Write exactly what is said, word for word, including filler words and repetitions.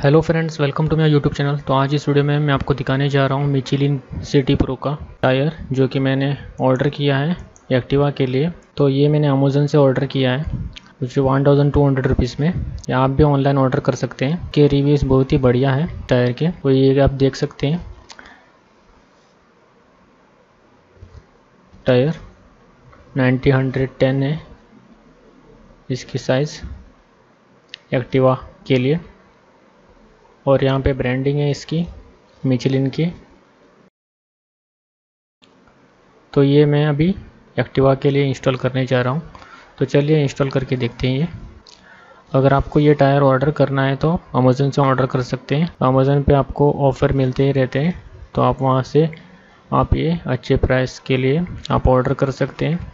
Hello friends, welcome to my YouTube channel. तो आज इस वीडियो में मैं आपको दिखाने जा रहा हूँ मिचेलिन सिटी प्रो का टायर, जो कि मैंने ऑर्डर किया है एक्टिवा के लिए। तो ये मैंने अमेज़न से ऑर्डर किया है जो one thousand two hundred rupees में। या आप भी ऑनलाइन ऑर्डर कर सकते हैं के रिव्यूज़ बहुत ही बढ़िया है टायर के। तो ये आप देख सकते हैं टायर नाइन्टी हंड्रेड टेन है इसकी साइज़ एक्टिवा के लिए। और यहाँ पे ब्रांडिंग है इसकी मिचेलिन की। तो ये मैं अभी एक्टिवा के लिए इंस्टॉल करने जा रहा हूँ। तो चलिए इंस्टॉल करके देखते हैं। ये अगर आपको ये टायर ऑर्डर करना है तो अमेज़न से ऑर्डर कर सकते हैं। अमेज़न पे आपको ऑफ़र मिलते ही रहते हैं, तो आप वहाँ से आप ये अच्छे प्राइस के लिए आप ऑर्डर कर सकते हैं।